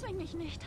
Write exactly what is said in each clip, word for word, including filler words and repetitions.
Zwing mich nicht.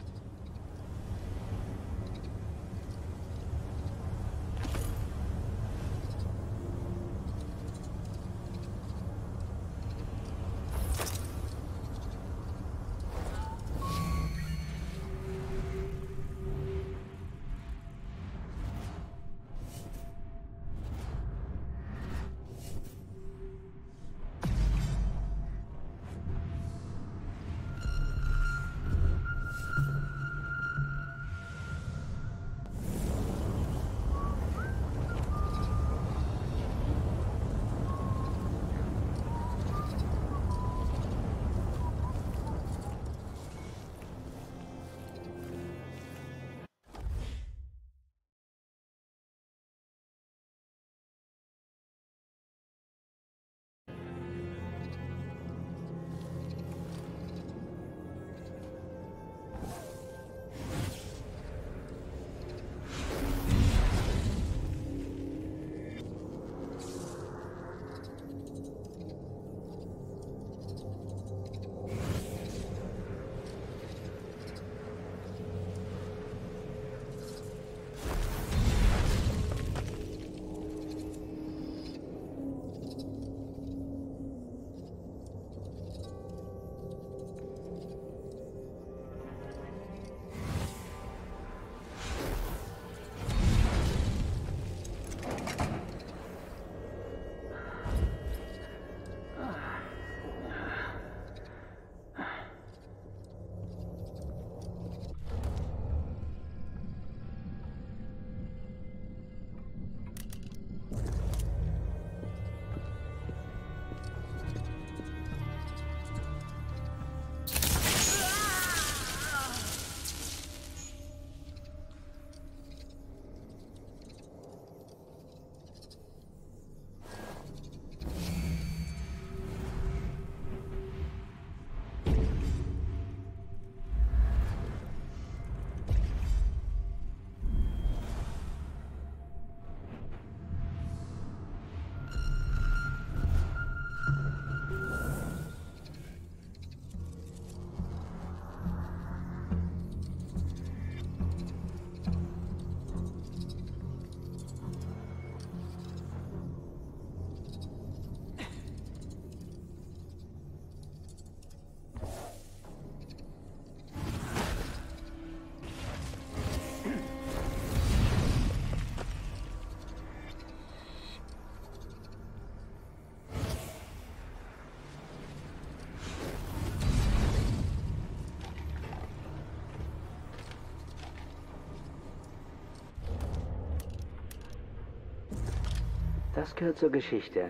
Das gehört zur Geschichte.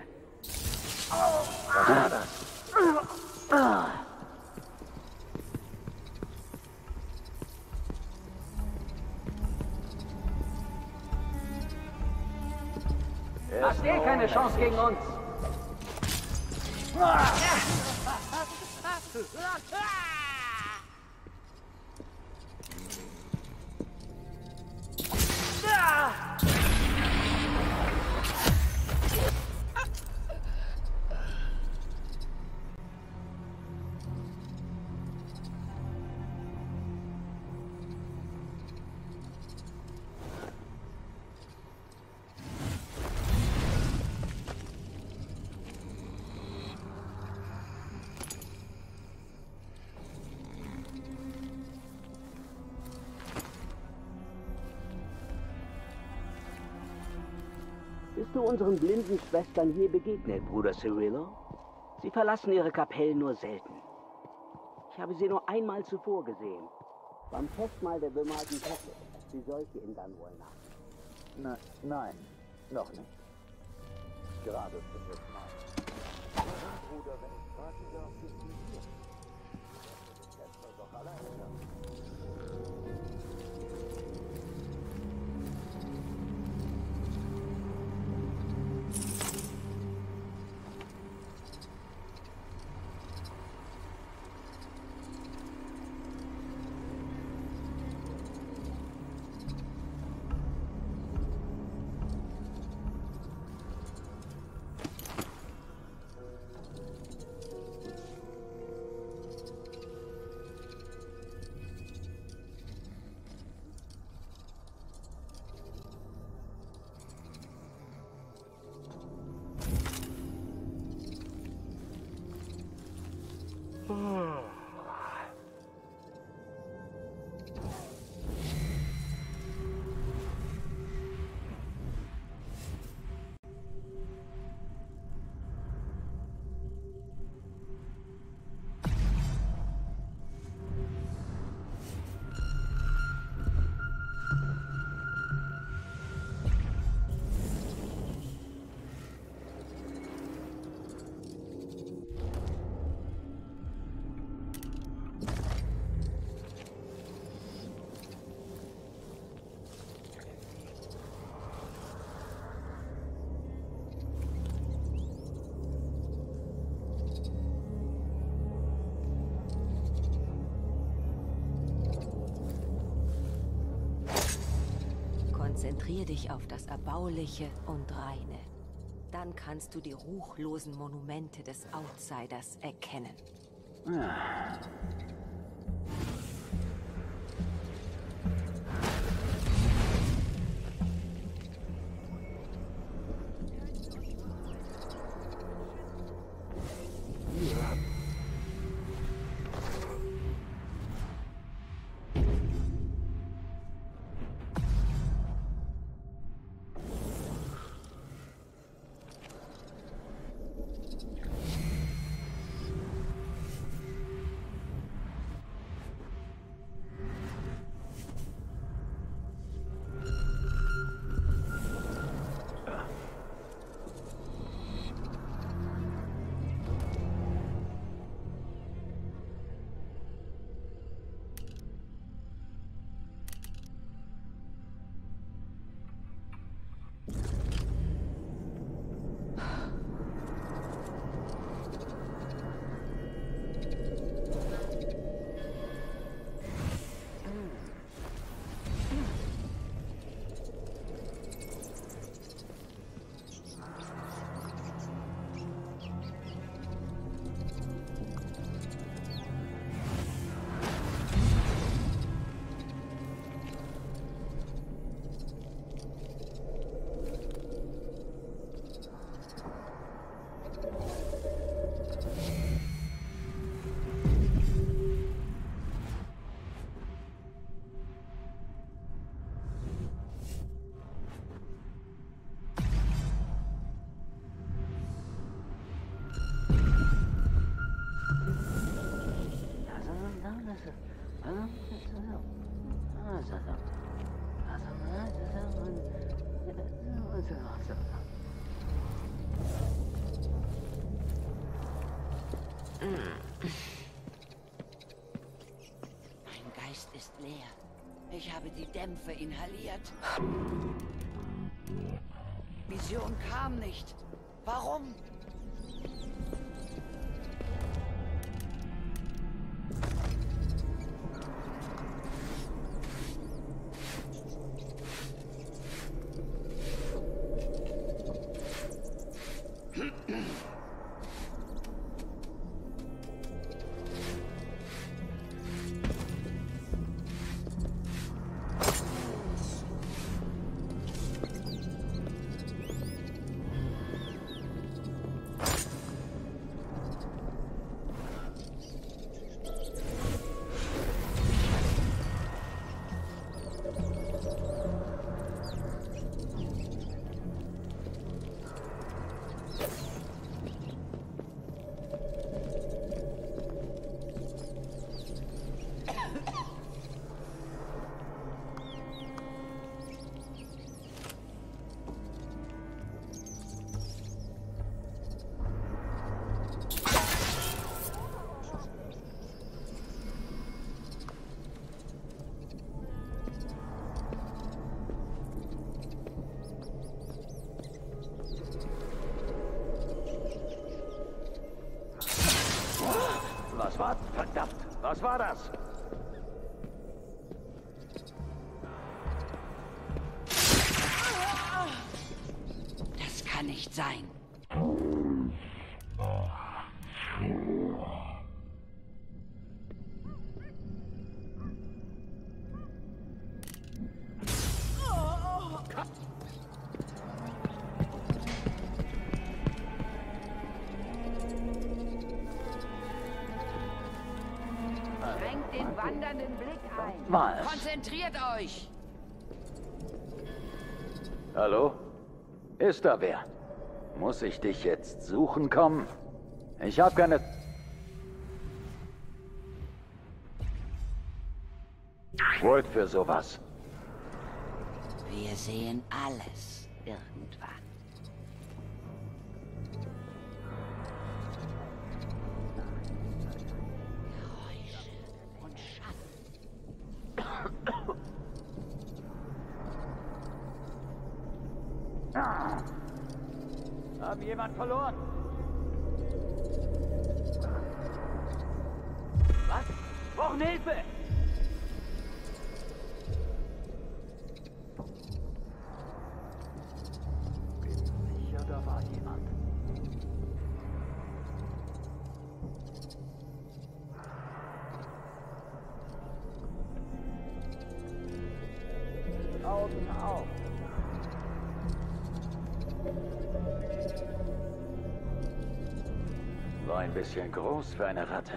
Was war das? Hast eh keine Chance gegen uns. Bist du unseren blinden Schwestern je begegnet, Bruder Cirillo? Sie verlassen ihre Kapellen nur selten. Ich habe sie nur einmal zuvor gesehen. Beim Festmahl der bemalten Kette, wie solche in Dunwall nach. Na, nein, noch nicht. Gerade zum dritten Mal. Bruder, wenn ich fragen darf, bist du hier? Das soll doch alleine sein. Konzentrier dich auf das Erbauliche und Reine. Dann kannst du die ruchlosen Monumente des Outsiders erkennen. Ah. Mein Geist ist leer. Ich habe die Dämpfe inhaliert. Vision kam nicht. Warum? Was war? Verdammt! Was war das? Das kann nicht sein. wandernden Blick ein. Was? Konzentriert euch! Hallo? Ist da wer? Muss ich dich jetzt suchen kommen? Ich hab keine... Word für sowas. Wir sehen alles irgendwann. Geräusche und Schatten. Ah. Haben jemand verloren? Was? Brauchen Hilfe! Bin sicher, da war jemand. Augen auf! War ein bisschen groß für eine Ratte.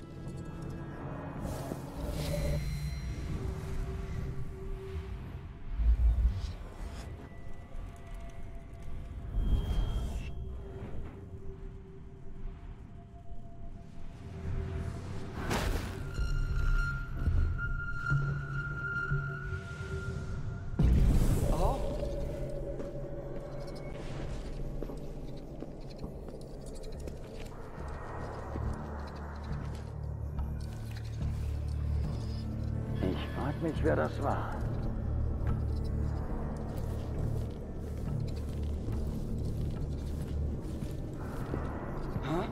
Ich frag mich, wer das war. Hä?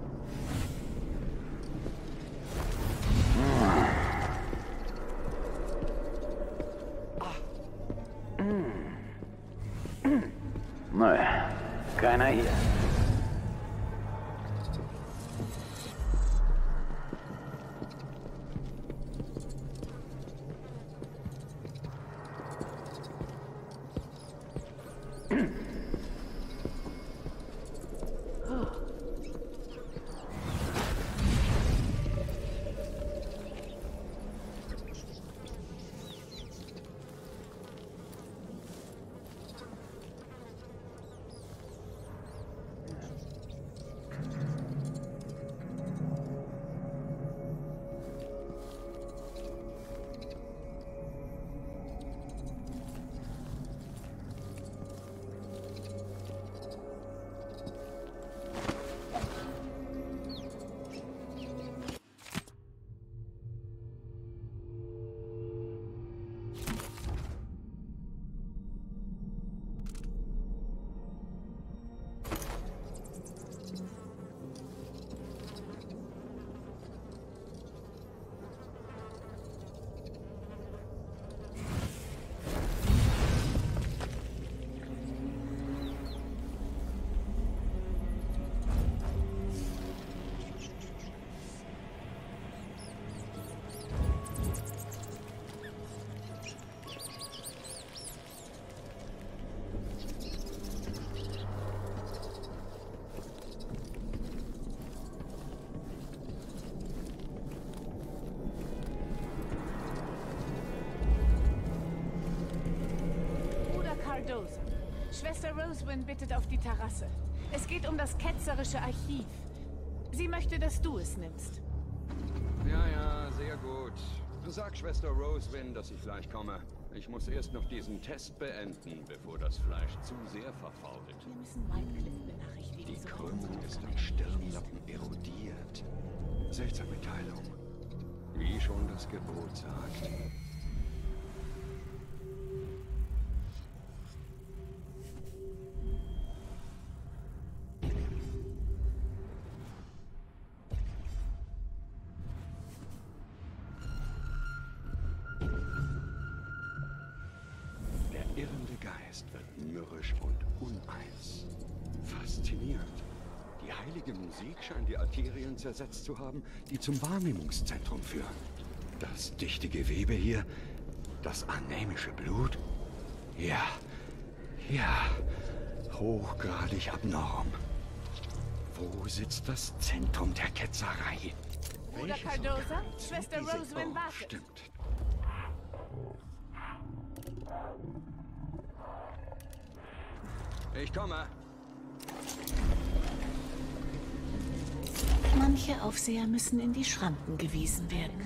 Nö, keiner hier. Cardoza. Schwester Rosewind bittet auf die Terrasse. Es geht um das ketzerische Archiv. Sie möchte, dass du es nimmst. Ja, ja, sehr gut. Sag Schwester Rosewind, dass ich gleich komme. Ich muss erst noch diesen Test beenden, bevor das Fleisch zu sehr verfault. Wir müssen Wycliffe benachrichtigen. Die Krümmung ist am Stirnlappen erodiert. Seltsame Teilung. Wie schon das Gebot sagt. Wird mürrisch und uneins. Faszinierend. Die heilige Musik scheint die Arterien zersetzt zu haben, die zum Wahrnehmungszentrum führen. Das dichte Gewebe hier, das anämische Blut. Ja, ja, hochgradig abnorm. Wo sitzt das Zentrum der Ketzerei? Bruder Welches Cardoza, Organ Schwester diese- Roswin oh, wartet. Stimmt. Ich komme. Manche Aufseher müssen in die Schranken gewiesen werden.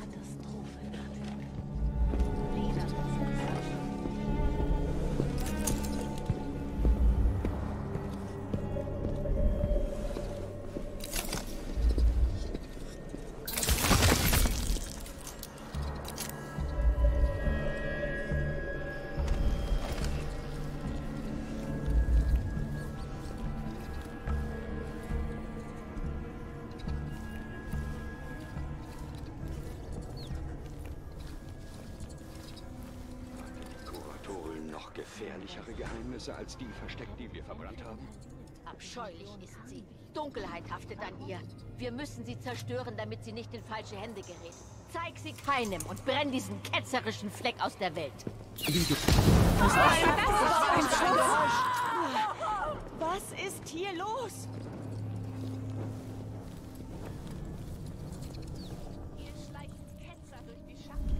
Noch gefährlichere Geheimnisse als die versteckt, die wir verbrannt haben? Abscheulich ist sie. Dunkelheit haftet an ihr. Wir müssen sie zerstören, damit sie nicht in falsche Hände gerät. Zeig sie keinem und brenn diesen ketzerischen Fleck aus der Welt. Was ist hier los? Hier schleichen Ketzer durch die Schatten.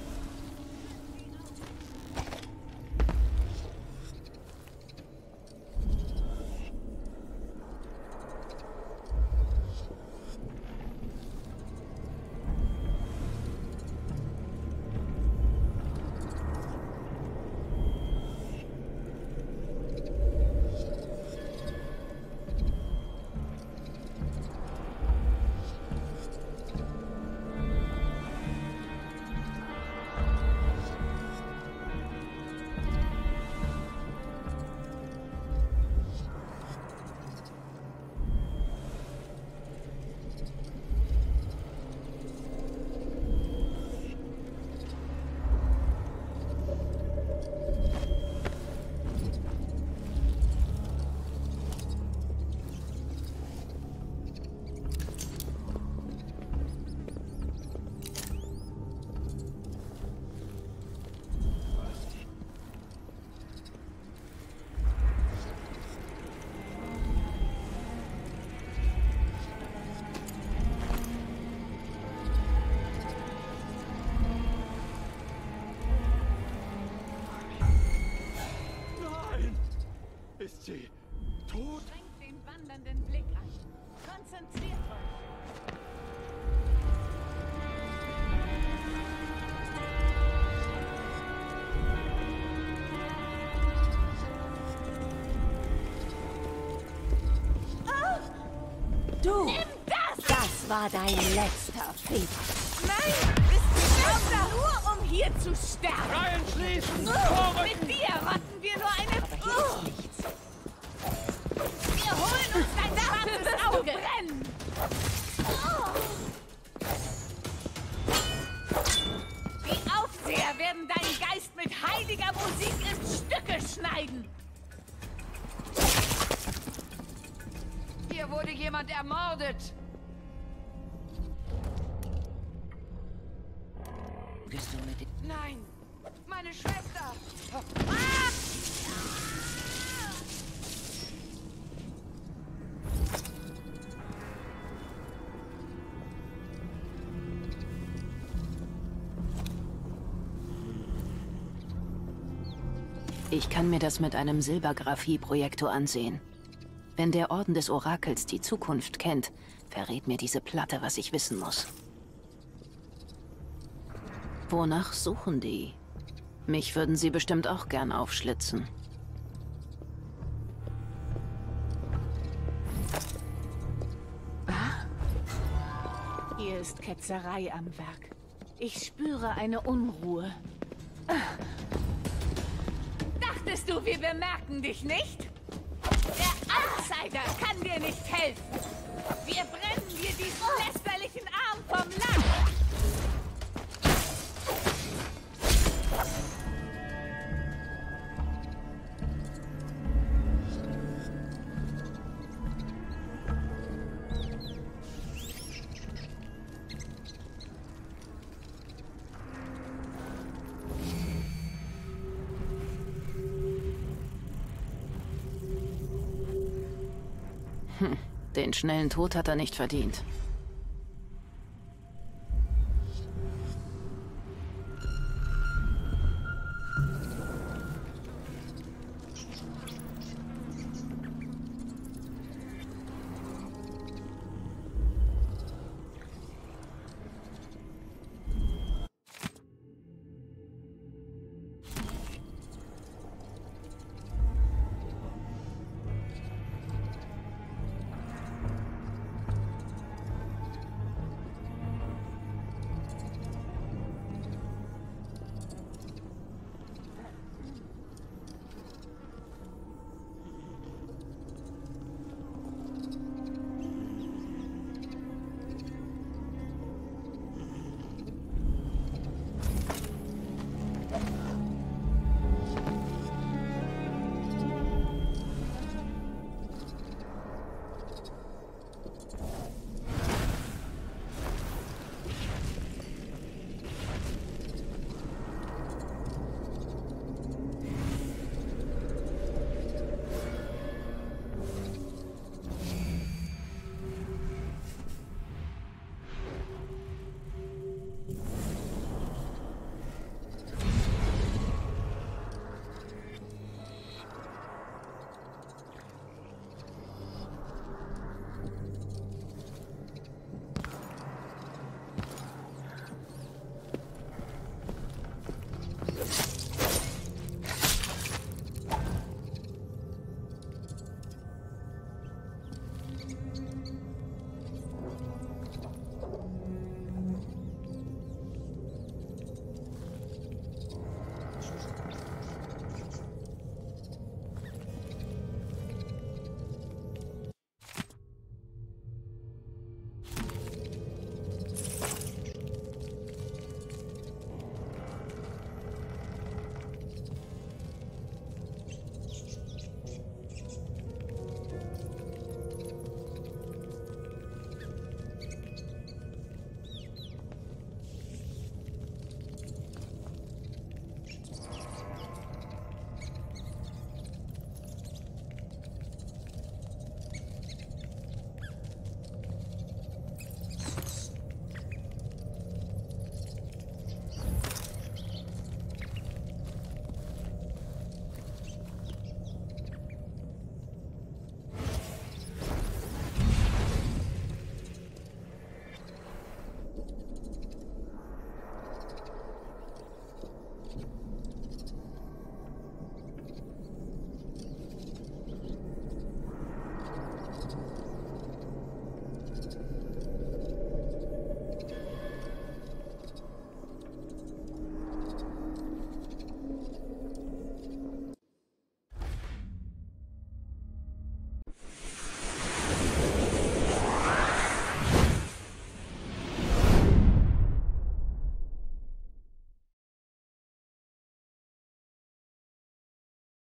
Ist sie tot? Strengt den wandernden Blick an. Konzentriert euch. Du! Nimm das! Das war dein letzter Fehler. Nein! Bist du da nur, um hier zu sterben? Reihen schließen! Mit dir rotten wir nur eine... Oh. Wir holen uns dein schwarzes Auge! Brennen! Die Aufseher werden deinen Geist mit heiliger Musik in Stücke schneiden! Hier wurde jemand ermordet. Bist du mit dem... Nein, meine Schwester. Ich kann mir das mit einem Silbergraphie-Projektor ansehen. Wenn der Orden des Orakels die Zukunft kennt, verrät mir diese Platte, was ich wissen muss. Wonach suchen die? Mich würden sie bestimmt auch gern aufschlitzen. Hier ist Ketzerei am Werk. Ich spüre eine Unruhe. Dachtest du, wir bemerken dich nicht? Der Outsider kann dir nicht helfen. Wir brennen dir diesen lästerlichen Arm vom Land. Hm, den schnellen Tod hat er nicht verdient.